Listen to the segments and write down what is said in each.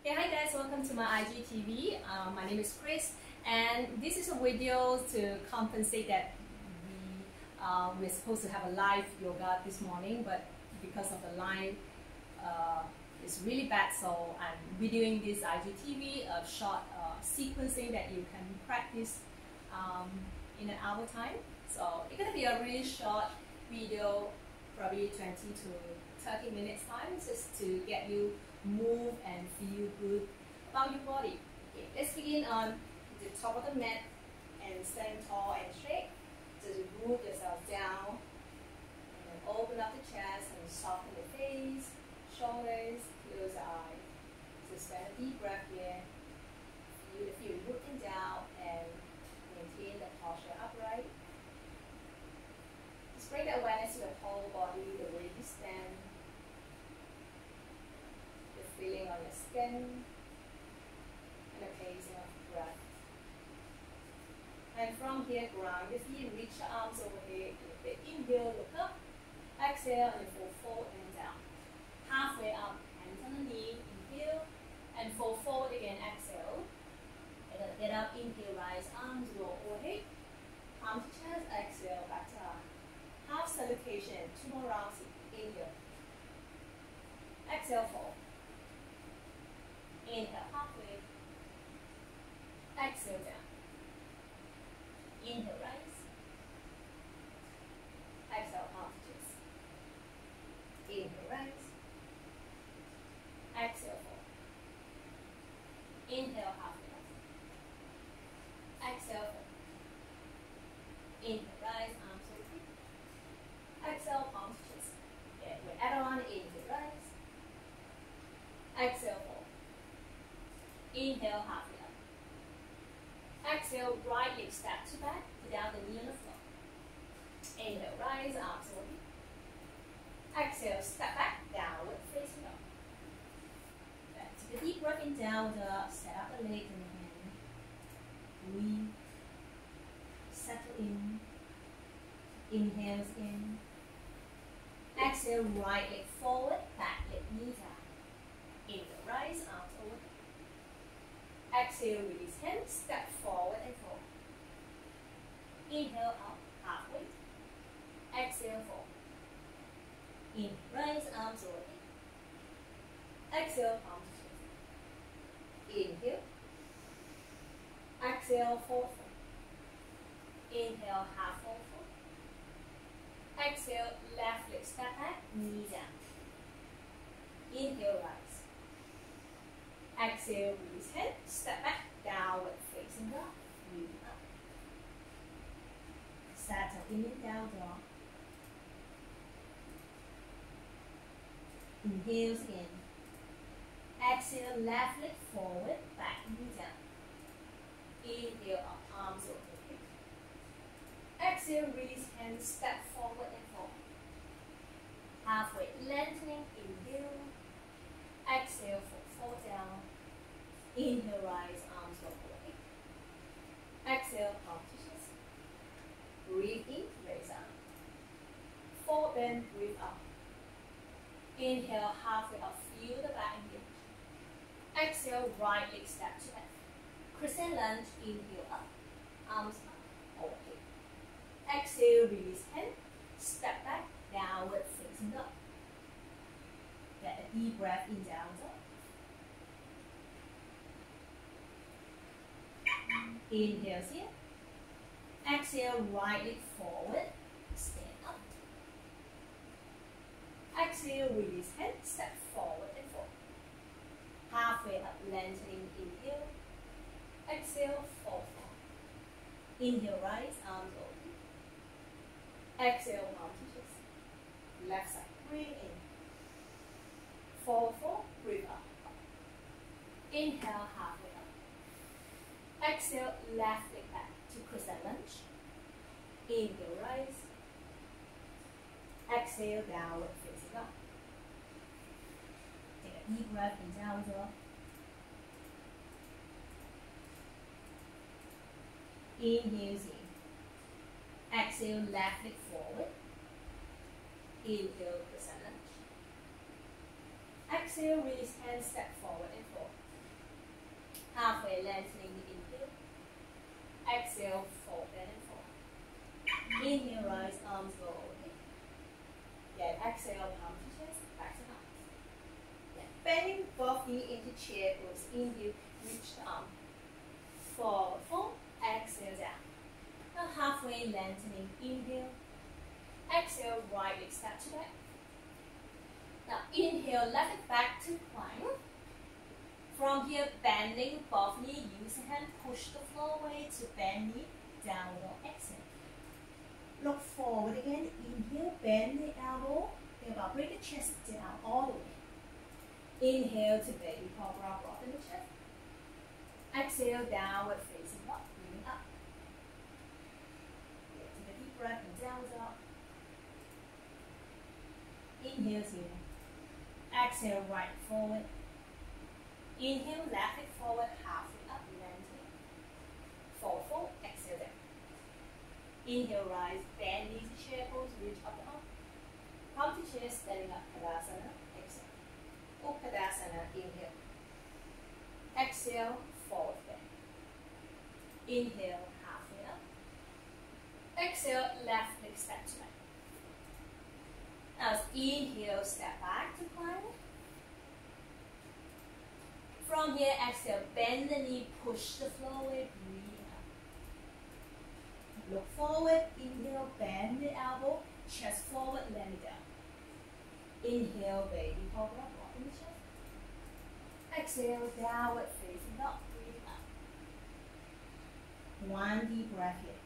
Hey, hi guys, welcome to my IGTV. My name is Chris, and this is a video to compensate that we're supposed to have a live yoga this morning, but because of the line is really bad, so I'm videoing this IGTV, a short sequencing that you can practice in an hour time. So it's gonna be a really short video, probably 20 to 30 minutes time, just to get you move and feel good about your body. Okay, let's begin on the top of the mat and stand tall and straight. Just move yourself down and then open up the chest and soften the face, shoulders, close the eyes. Just spend a deep breath here. Feel the feet looking down and maintain the posture upright. Just bring the awareness to the whole body, the way you stand, the feeling on your skin, and the pacing of the breath. And from here, ground your feet, reach your arms overhead. Inhale, look up. Exhale, and fold forward and down. Halfway up, hands on the knee. Inhale, and fold forward again. Exhale. And then get up. Inhale, rise, arms go overhead. Palm to chest. Exhale, back to arm. Half salutation. 2 more rounds. Inhale. Exhale, fold. Inhale, halfway. Exhale, down. Inhale, rise. Exhale, palm to chest. Inhale, rise. Exhale, fold. Inhale, halfway up. Exhale, fold. Inhale, rise, arms open. Exhale, palm to chest. Yeah, we add on. Inhale, rise. Exhale, fold. Inhale, halfway up. Exhale, right leg step to back, down the knee on the floor. Inhale, rise, arms open. Exhale, step back, downward facing up. Back. Take a deep breath in, down dog. Set up the leg and the hand. Breathe. Settle in. Inhales in. Exhale, right leg forward, back leg knee down. Inhale, rise, arms over. Exhale, release hands, step forward and forward. Inhale, up, halfway. Exhale, fold. Inhale, rise, arms over. Exhale, palm to chest. Inhale. Exhale, fold. Inhale, half fold. Exhale, left leg step back, knee down. Inhale, rise. Exhale, release head, step back, downward facing dog, breathe up. Settle in and down dog. Inhales in. Exhale, left leg forward, back knee down. Inhale up, arms open. Exhale, release hands, step forward and forward. Halfway, lengthening, inhale. Exhale, fall down. Inhale, rise, arms go away. Exhale, palm to chest. Breathe in, raise up. Fold, bend, breathe up. Inhale, halfway up, feel the back engage. Exhale, right leg step to left. Crescent lunge, inhale up. Arms up, overhead. Exhale, release hand. Step back, downward facing dog. Get a deep breath in, down dog. Inhale here. Exhale, right leg forward. Stand up. Exhale, release hand. Step forward and forward. Halfway up, lengthening. Inhale. Exhale, fall forward. Inhale, rise, arms open. Exhale, palm to chest. Left side, breathe in. Fall forward, breathe up. Inhale, halfway up. Exhale, left leg back to crescent lunge. Inhale, rise. Exhale, downward facing up. Take a deep breath in, down dog. Inhales in. Exhale, left leg forward. Inhale, crescent lunge. Exhale, release hands, step forward and forward. arms go away. Again, exhale, palm to chest, back to arms. Again, bending both knee into chair pose. Inhale, reach the arm. Forward fold, exhale down. Now halfway lengthening, inhale. Exhale, right leg step to back. Now inhale, left leg back to plank. From here, bending both knee, use hand, push the floor away to bend knee, downward dog, exhale. Look forward again, inhale, bend the elbow, think about bring the chest down all the way. Inhale to baby cobra, broaden the chest. Exhale, downward facing dog, breathing up. Take a deep breath and downward dog. Inhale here. Exhale, right forward. Inhale, left leg forward, halfway up, lengthening. Forward fold, exhale down. Inhale, rise, bend knees, chair pose, reach up the arm. Palm to chest, standing up, Tadasana, exhale. Uttanasana, inhale. Exhale, forward bend. Inhale, halfway up. Exhale, left leg step to back. Now inhale, step back to plank. From here, exhale, bend the knee, push the floor away, breathe out. Look forward, inhale, bend the elbow, chest forward, let it down. Inhale, baby cobra, rock in the chest. Exhale, downward facing dog, breathe out. One deep breath here.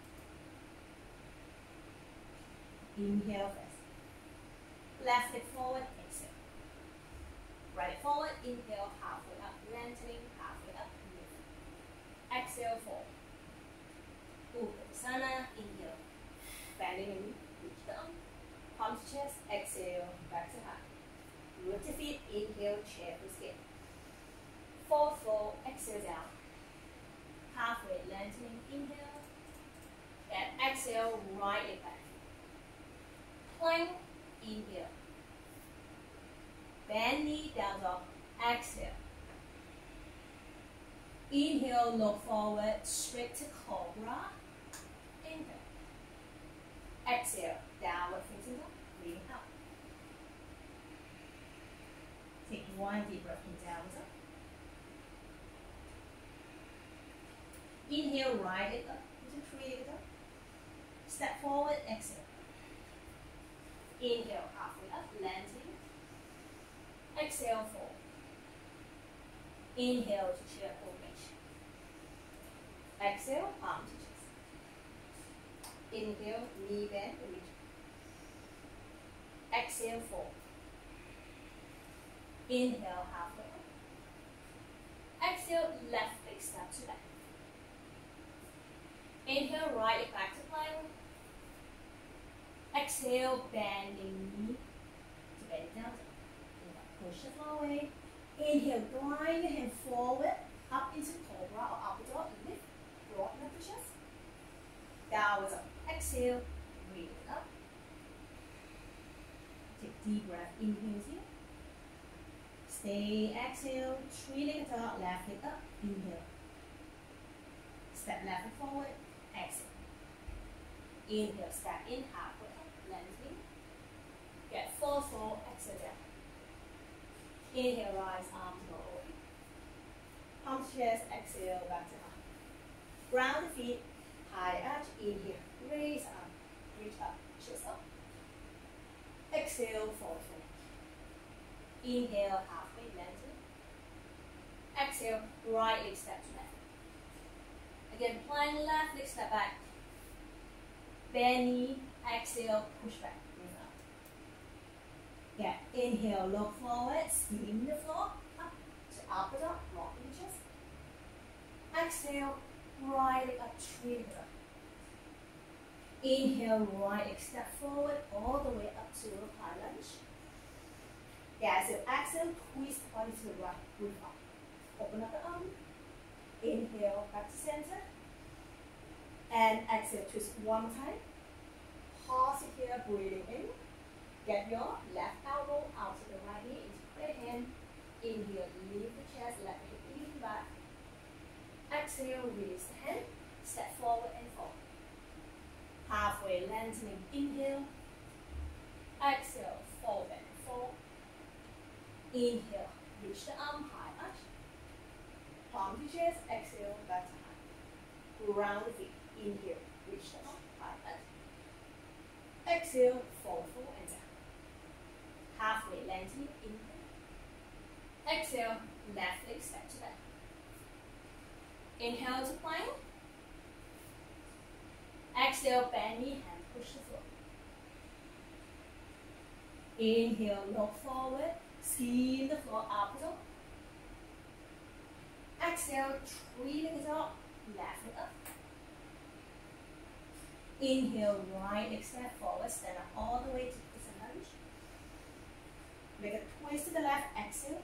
Inhale first. Left leg forward, exhale. Right forward, inhale, halfway up, lengthening, halfway up, lift. Exhale, forward. Uttanasana, inhale. Bending and reach down. Palm to chest, exhale, back to high. Root your feet, inhale, chair pose again. Forward fold, exhale down. Halfway, lengthening, inhale. And exhale, right leg back. Plank, inhale. Bend knee, down dog, exhale. Inhale, look forward, straight to cobra. Inhale. Exhale, downward facing dog, breathing out. Take one deep breath in, downward dog. Inhale, right leg up, into three-legged dog. Step forward, exhale. Inhale, halfway up, lengthening. Exhale, fold. Inhale to chair pose. Exhale, palm to chest. Inhale, knee bend, reach. Exhale, fold. Inhale, halfway up. Exhale, left leg step to back. Inhale, right leg back to plank. Exhale, bending knee to bend it down. Push the floor away. Inhale, glide your hand forward, up into cobra or upward dog. Lift, broaden up the chest. Downwards up. Exhale, breathe it up. Take deep breath. Inhale here. Stay, exhale, three-legged dog, left leg up. Inhale. Step left leg forward. Exhale. Inhale, step in, halfway up, lengthening. Get forward fold, exhale down. Inhale, rise, arms go away. Palm to chest, exhale, back to high. Ground the feet, high arch, inhale, raise arm, reach up, chest up. Exhale, forward fold. Inhale, halfway, lengthen. Exhale, right leg step to back. Again, plank, left leg step back. Bend knee, exhale, push back. Yeah, inhale, look forward, skim the floor, up to upper dog, rock in the chest. Exhale, right leg up, trigger. Inhale, right leg step forward, all the way up to high lunge. Yeah, so exhale, twist body to the right, breathe up. Open up the arm. Inhale, back to center. And exhale, twist one time. Pause it here, breathing in. Get your left elbow out to the right knee into prayer hand. Inhale, lift the chest, left hip lean back. Exhale, release the hand. Step forward and forward. Halfway lengthening, inhale. Exhale, fold and fold. Inhale, reach the arm high, arch. Palm to chest, exhale, back to high. Round the feet, inhale, reach the arm high, arch. Exhale, fold, fold and down. Halfway lengthening, inhale. Exhale, left leg step to back. Inhale to plank. Exhale, bend knee, hand push the floor. Inhale, look forward, skin the floor up dog. Exhale, three legs up, left leg up. Inhale, right leg step forward, stand up all the way to the lunge. Make a twist to the left, exhale.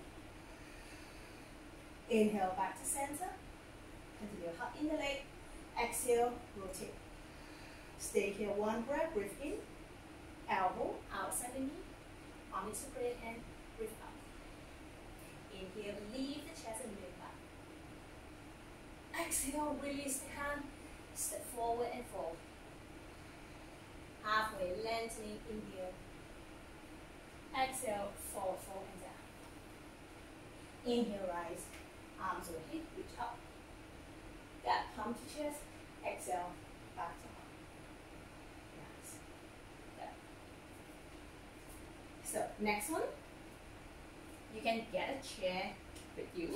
Inhale, back to center. Continue, hug in the leg. Exhale, rotate. Stay here, one breath, breathe in. Elbow outside the knee. Arm is separate and breathe out. Inhale, leave the chest and move back. Exhale, release the hand. Step forward and fold. Halfway, lengthening, inhale. Exhale, fold, fold and down. Inhale, rise. Arms overhead, reach up. That palm to chest. Exhale, back to arm. Nice. Good. So, next one. You can get a chair with you.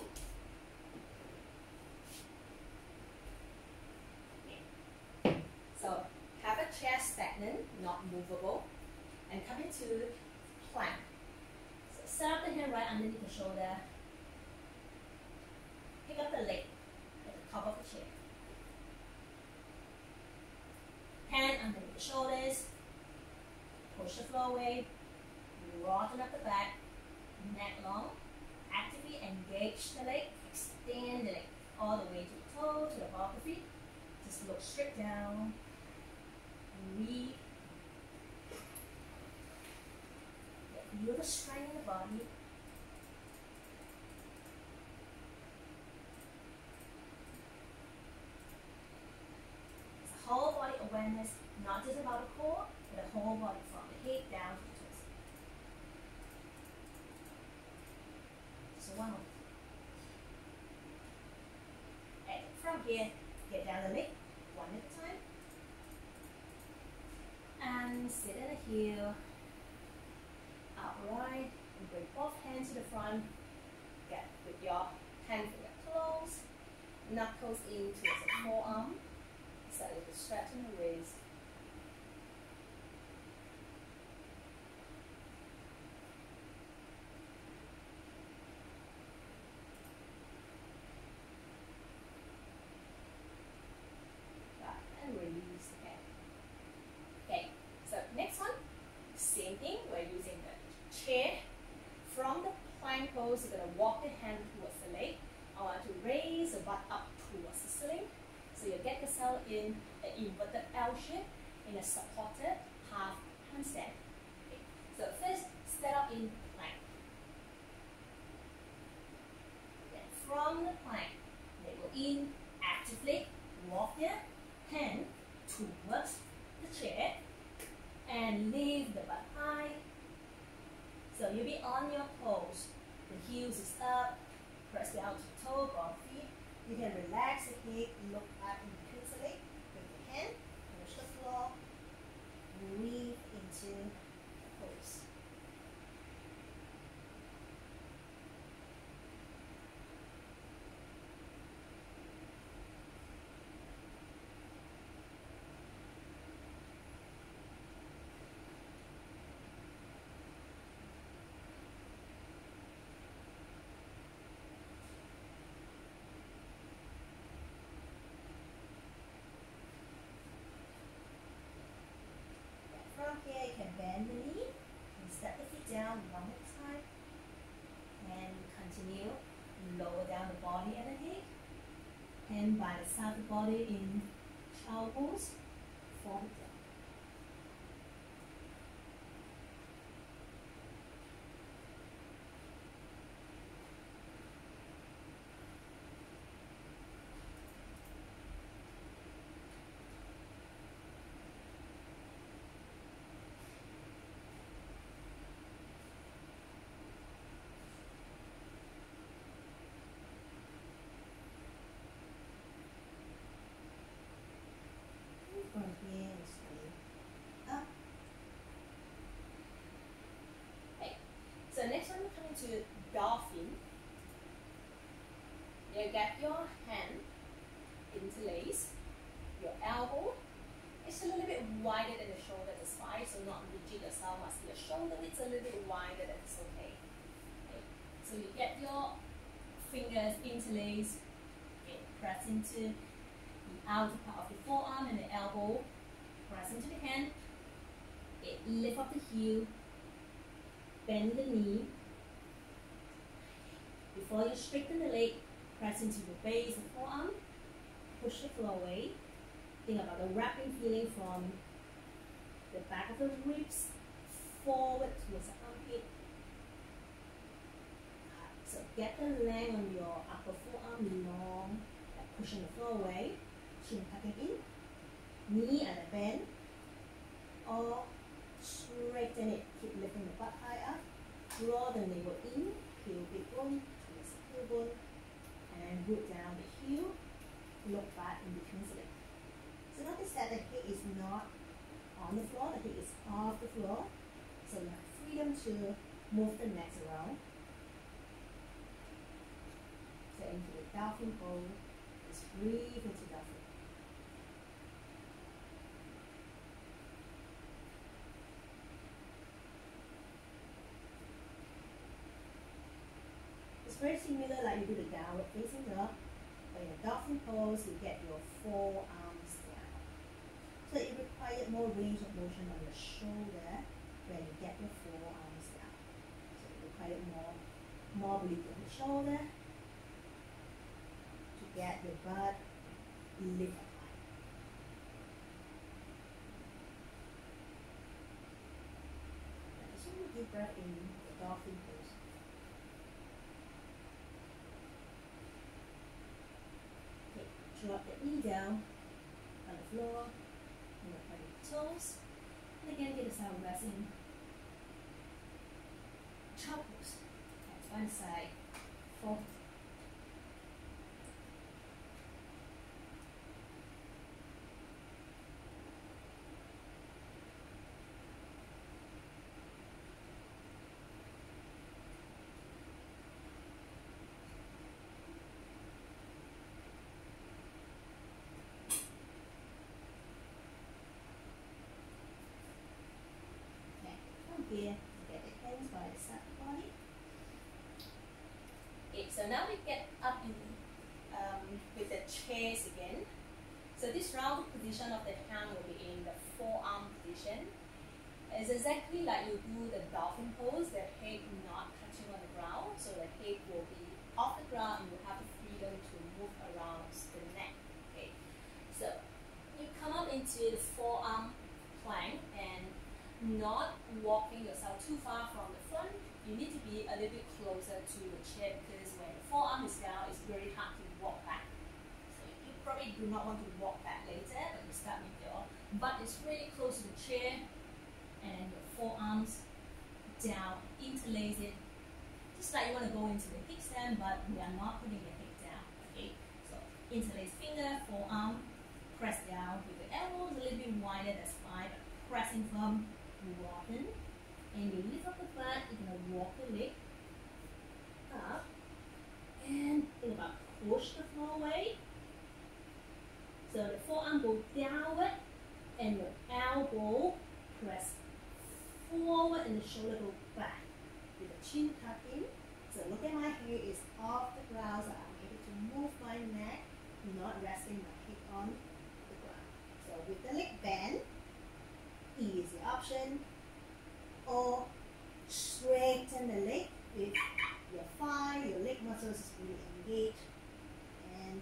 Okay. So, have a chair stagnant, not movable, and come into plank. So, set up the hand right underneath the shoulder. Pick up the leg at the top of the chair. Hand underneath the shoulders. Push the floor away. Broaden up the back. Neck long. Actively engage the leg. Extend the leg all the way to the toe, to the ball of the feet. Just look straight down. Breathe. Feel the strength in the body. Whole body awareness, not just about the core, but the whole body from the head down to the toes. So one more. And from here, get down the leg, one at a time. And sit at the heel, upright, and bring both hands to the front. Get with your hand finger close, knuckles in towards the forearm. So you can straighten the waist. And release the hand. Okay, so next one, same thing, we're using the chair. From the plank pose, you're going to walk the hand towards the leg. I want to raise the butt up towards the ceiling. So you get yourself in an inverted L shape in a supported half handstand. Okay. So first, stand up in plank. Then from the plank, go in actively, walk your hand towards the chair and lift the butt high. So you'll be on your toes. The heels is up, press down to toe, ball feet. You can relax the hip, look up in between the leg with the hand, push the floor, breathe into the pose. From here, you can bend the knee and step the feet down one at a time. And continue, lower down the body and the head. Hand by the side of the body in child pose, forehead down. into dolphin. You get your hand interlace, your elbow. It's a little bit wider than the shoulder, that's fine, so not rigid yourself, must be your shoulder, it's a little bit wider, that's okay. Okay. So you get your fingers interlaced, okay, press into the outer part of the forearm and the elbow, press into the hand, okay, lift up the heel, bend the knee. Before you straighten the leg, press into the base of the forearm, push the floor away. Think about the wrapping feeling from the back of the ribs forward towards the armpit. So get the length on your upper forearm long, like pushing the floor away, chin tucking in, knee at a bend, or straighten it, keep lifting the butt high up, draw the navel in, heel big bone towards the heel bone, and root down the heel, look back in between the legs. So notice that the head is not on the floor, the head is off the floor. So you have freedom to move the neck around. So into the dolphin pose, just breathe into dolphin. It's very similar like you do the downward facing dog, but in the dolphin pose you get your forearms down. So it requires more range of motion on your shoulder when you get your forearms down. So it requires more mobility on the shoulder to get your butt lift up high. Just one deep breath in the dolphin pose. Okay, drop the knee down on the floor. Point the toes, and again get yourself resting. Chop pose. Hands one side, forward. Here, get the hands by the side of the body. Okay, so now we get up in with the chairs again. So this round position of the hand will be in the forearm position. It's exactly like you do the dolphin pose, the head not touching on the ground. So the head will be off the ground and you have the freedom to move around the neck. Okay, so you come up into the forearm plank and not walking yourself too far from the front. You need to be a little bit closer to the chair because when the forearm is down, it's very hard to walk back. So you probably do not want to walk back later, but you start with your butt is really close to the chair and your forearms down, interlace it. Just like you want to go into the kickstand, but we are not putting the hip down. Okay, so interlace finger, forearm, press down with the elbows a little bit wider, that's fine, but pressing firm. Walking, and you lift up the butt, you're going to walk the leg up, and think about push the floor away. So the forearm goes downward, and your elbow press forward, and the shoulder goes back with the chin tucked in. So look at my head is off the ground, so I'm able to move my neck, not resting my head on the ground. So with the leg bend, easy option, or straighten the leg with your thigh, your leg muscles really engaged, and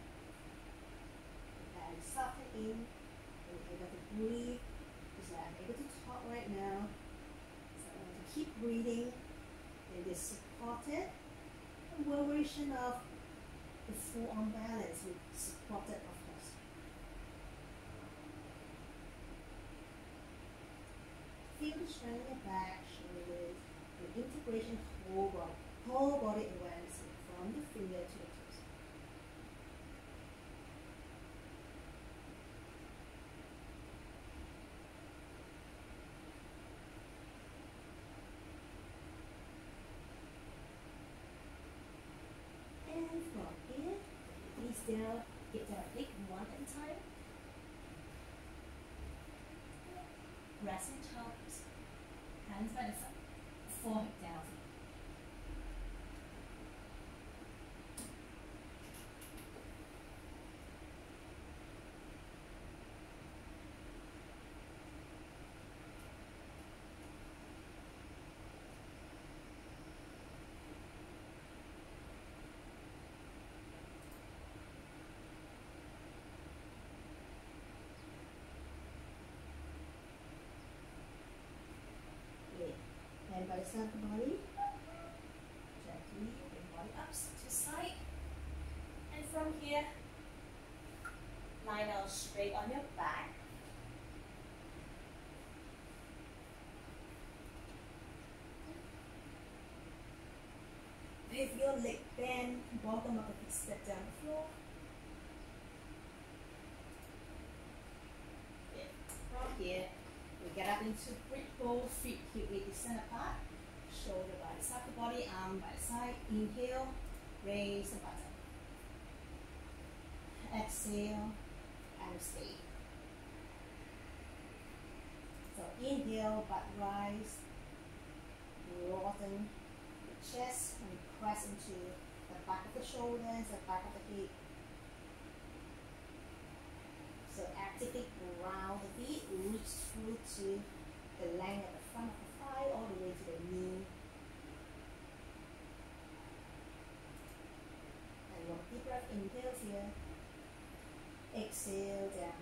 belly soften in, and you're able to breathe, because I'm able to talk right now, so I want to keep breathing in this supported variation of the forearm balance with supported of course. Feel the strength in your back, shoulders, the integration whole body awareness from the finger to the toes. knees down, get down big, one at a time. Resting toes, hands by the side, forehead down. And by the side of the body, gently bring body up to side. And from here, lie down straight on your back. With your leg bend, bottom of the feet step down the floor. Okay. From here, we get up into brick bowl, feet hip width center apart, shoulder by the side of the body, arm by the side. Inhale, raise the bottom. Exhale, and stay. So inhale, butt rise, broaden the chest, and press into the back of the shoulders, the back of the hip. So actively ground the feet, reach through to the length of the front of the thigh, all the way to the knee. And one deep breath, inhale here. Exhale down.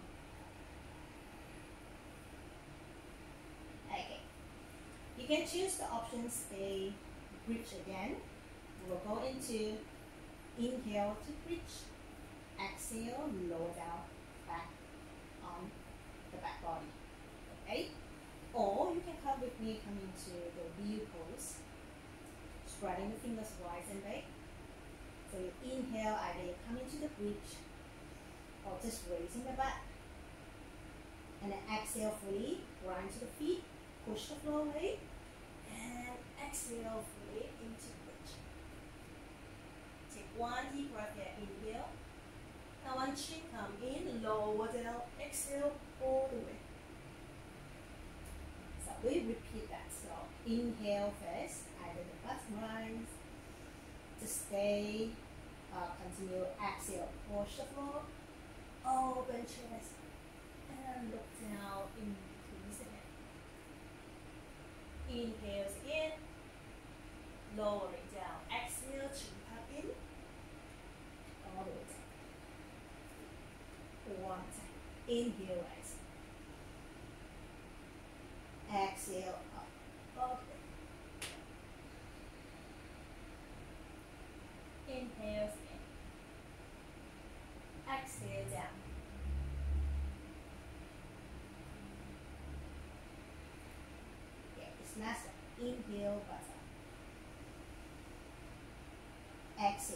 Okay. You can choose the option stay, bridge again. We'll go into inhale to bridge. Exhale, lower down, back on the back body. Okay? Or you can come with me, come into the wheel pose. Spreading the fingers wide and back. So you inhale, either you come into the bridge or just raising the butt. And then exhale fully, grind to the feet, push the floor away, and exhale fully into bridge. Take one deep breath here, inhale. Now one chin come in, lower down, exhale all the way. So we repeat that. So inhale first, either the butt rise, to stay, continue, exhale, push the floor, open chest, and look down into the head. Inhale again, lowering down, exhale, chin tuck in, all the way down. One time, inhale, rise. Exhale, up, all the way. Inhale in. Exhale down. Okay, this last one. Inhale, button. Exhale.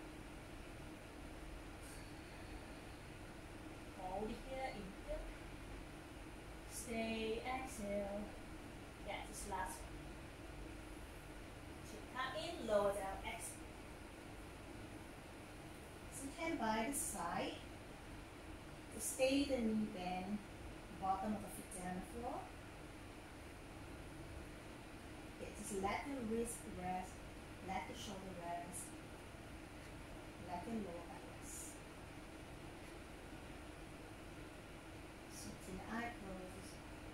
Hold here, inhale. Stay, exhale. Yeah, this last one. Chin tuck in, lower down, exhale. Hand by the side to stay the knee bend, bottom of the feet down the floor. Okay, just let the wrist rest, let the shoulder rest, let the lower back rest. Soften the eyebrows,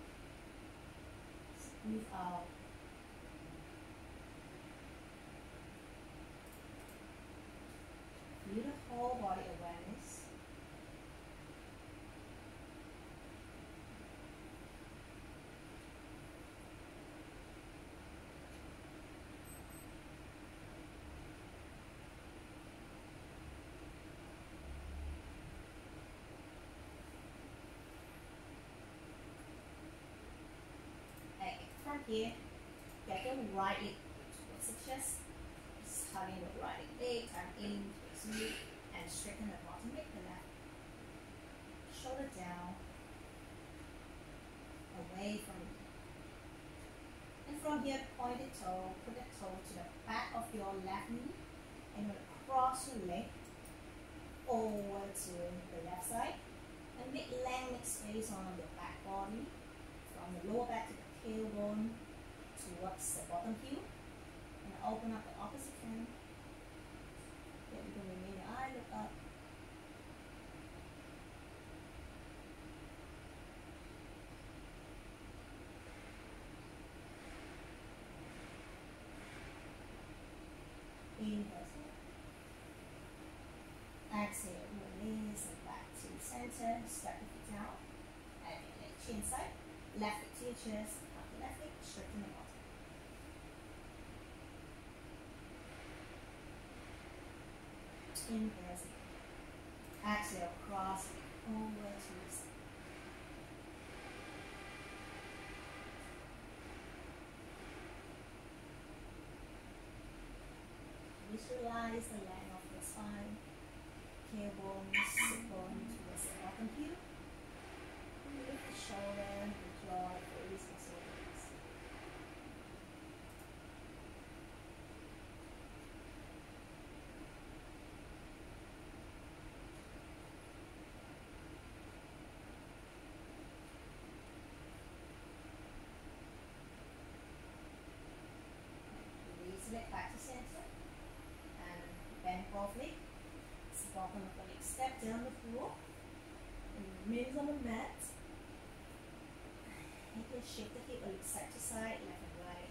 smooth out. Feel the whole body awareness. Okay, from here, get your right leg towards the chest. Just hugging the right leg, turn in. And straighten the bottom leg, the left. Shoulder down, away from you. And from here, point the toe, put the toe to the back of your left knee, and you're going to cross your leg over to the left side. And make length, make space on the back body. From the lower back to the tailbone towards the bottom heel. And open up the opposite hand. Then you can remain your eye, look up. Inhale. Exhale, release and back to center. Step the feet down. And your chin side. Left foot to your chest. Up the left leg, straighten the bottom. Inhale. Exhale, cross over to the side. Visualize the length of the spine, tailbone, sit bone towards the bottom heel. Lift the shoulder, the jaw, face, muscle release. Release it back to center. Bend both legs, bottom of the leg, step down the floor, and remains on the mat. You can shift the hip a little side to side, left and right.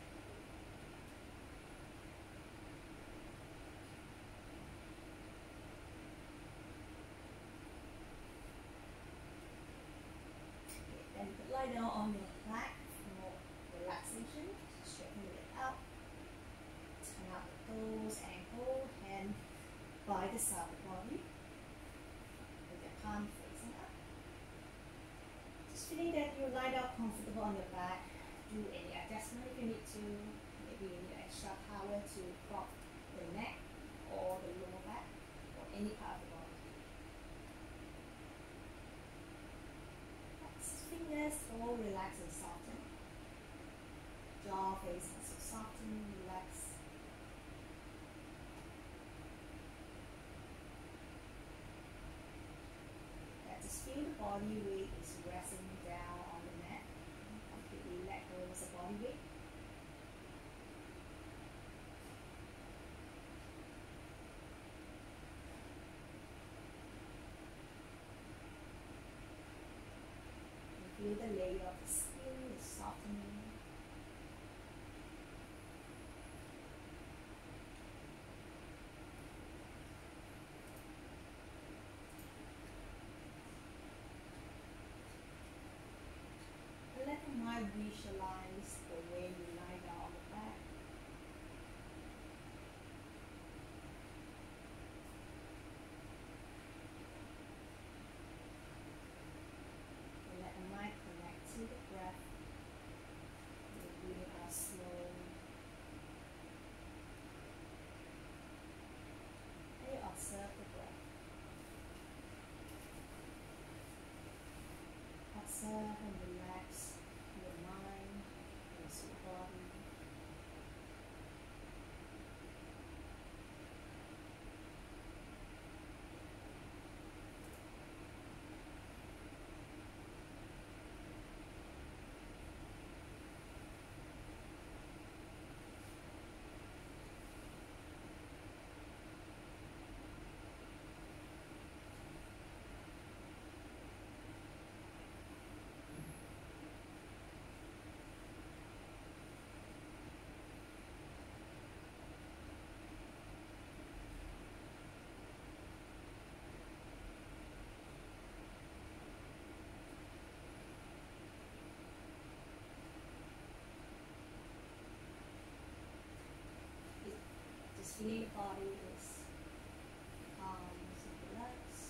Okay, then you can lie down on your back for relaxation. Straighten the leg out. Turn out the toes, ankle, hand by the side of the body with your palm facing up. Just feeling that you lie down comfortable on your back. Do any adjustment if you need to. Maybe you need extra power to prop the neck or the lower back or any part of the body. Fingers all relax and soften. Jaw, face also soften, relax. Just feel the body weight is resting down on the mat. Completely let go of the body weight. And feel the layer of the skin is softening. Let the mind visualize the way you lie down on the back. And let the mind connect to the breath. You're breathing out slowly. And you observe the breath. Observe and relax your mind, your body. Just feeling the body is calm and relaxed.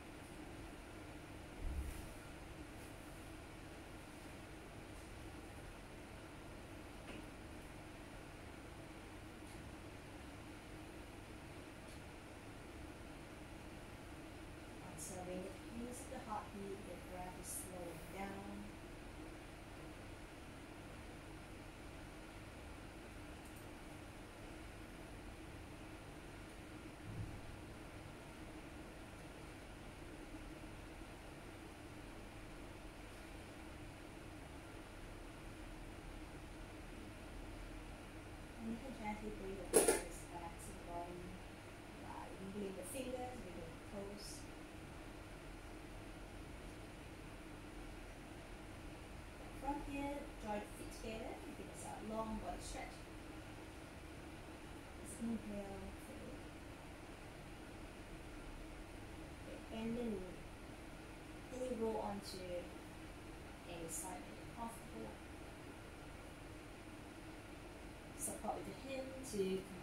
Observing the pace of the heartbeat, the breath is slowing down. inhale through. Okay, bend the knee. Then you roll onto any side that you're comfortable. Support with the hand to